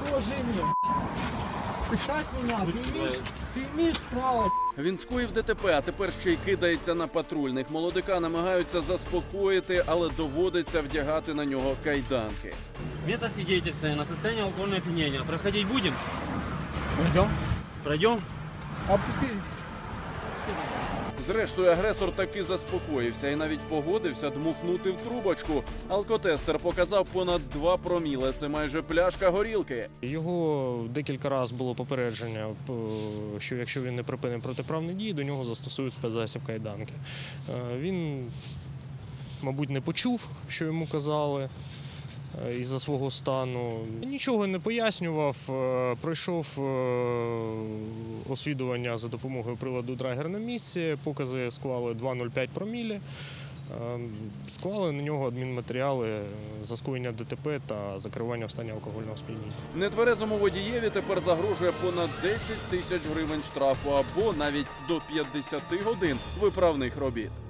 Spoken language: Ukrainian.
уважение. Писать не надо. Ты имеешь право. Він скоїв ДТП, а тепер ще й кидається на патрульних. Молодика намагаються заспокоїти, але доводиться вдягати на нього кайданки. Метасвидетельствование на состояние алкогольного опьянения. Проходить будем? Пойдем. Пройдем? Опусти. Зрештою, агресор таки заспокоївся і навіть погодився дмухнути в трубочку. Алкотестер показав понад 2 проміле. Це майже пляшка горілки. Його декілька разів було попередження, що якщо він не припинить протиправні дії, до нього застосують спецзасіб кайданки. Він, мабуть, не почув, що йому казали із-за свого стану. Нічого не пояснював, пройшов освідування за допомогою приладу драгер на місці, покази склали 2,05 промілі, склали на нього адмінматеріали за скоєння ДТП та закривання в стані алкогольного сп'яніння. Нетверезому водієві тепер загрожує понад 10 тисяч гривень штрафу або навіть до 50 годин виправних робіт.